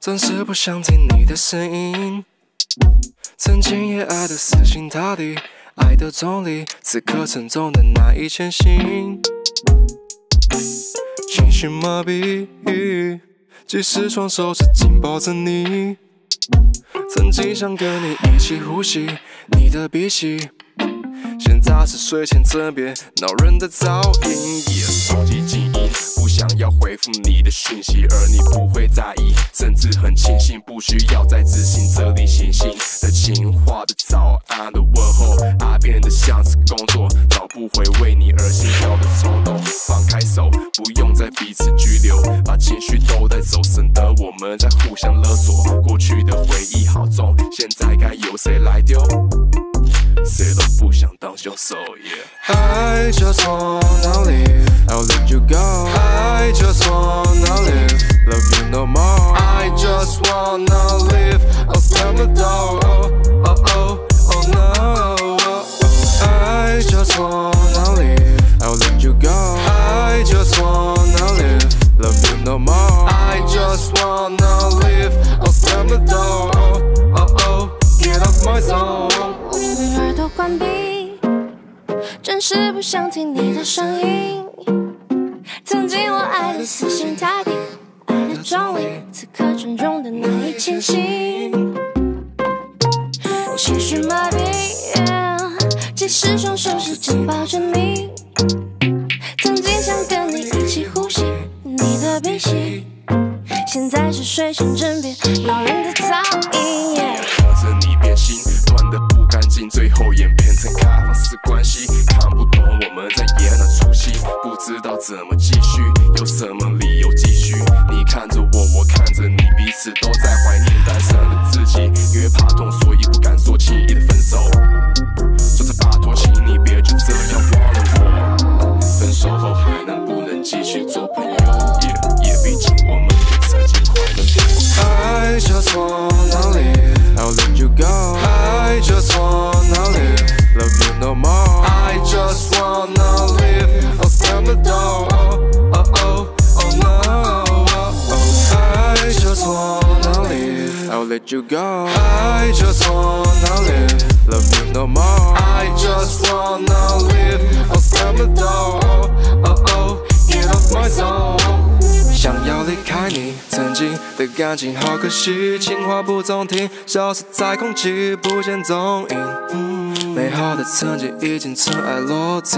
暂时不想听你的声音。曾经也爱得死心塌地，爱的重力，此刻沉重的难以前行。情绪麻痹，即使双手是紧抱着你。曾经想跟你一起呼吸你的鼻息，现在是睡前枕边恼人的噪音。手机静音，不想要回复你的讯息，而你不会在意，甚至很庆幸不需要再执行这例行性的情话的早安的问候。爱变得像是工作，找不回为你而心跳的冲动。放开手，不用再彼此拘留，把情绪都带走，省得我们在互相勒索。过去的回忆好重，现在该由谁来丢？谁都不想当凶手。I just wanna live, I'll let you go. I just wanna live, love you no more. I just wanna live, I'll slam the door. Oh, oh, oh, oh no. I just wanna live, I'll let you go. I just wanna live, love you no more. I just wanna live, I'll slam the door. Oh, oh, get off my zone. 耳朵关闭，真是不想听你的声音。曾经我爱得死心塌地，爱的重力，此刻沉重的难以前行。情绪麻痹，即使双手是紧抱着你。曾经想跟你一起呼吸你的鼻息，现在是睡前枕边恼人的噪音。 和着你变心，乱得不干净，最后演变成开放式关系。看不懂我们在演哪出戏，不知道怎么继续，有什么理由继续？你看着我，我看着你，彼此都在怀念单身的自己，因为怕痛，所以不敢说轻易的分手。说是拜托，请你别就这样忘了我。分手后还能不能继续做朋友？毕竟我们也曾经快乐过。I just wanna live, I'll let you go. I just wanna live, love you no more. I just wanna live, I'll slam the door. Oh, oh, oh no. I just wanna live, I'll let you go. I just wanna live, love you no more. I just wanna live, I'll slam the door. Oh, oh, get off my zone. 想要离开你，曾经的感情好可惜，情话不中听，消失在空气，不见踪影。美好的曾经已经尘埃落定。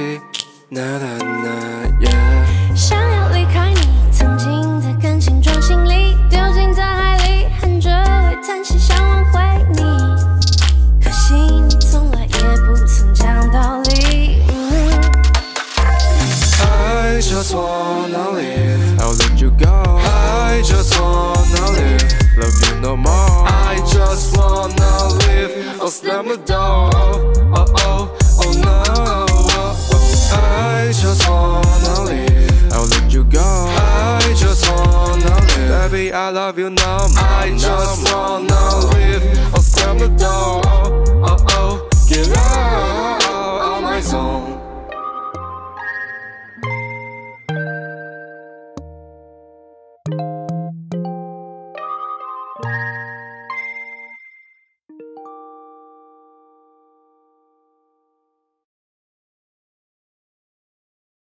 想要离开你，曾经的感情装行李，丢进大海里，含着泪叹息想挽回你，可惜你从来也不曾讲道理。 I just wanna live, I'll let you go. I just wanna live, love you no more. I just wanna live, I'll slam the door. Oh, oh, oh no. I just wanna live, I'll let you go. I just wanna live, baby, I love you no more. I just wanna live, I'll slam the door. Oh, oh, get out of my zone.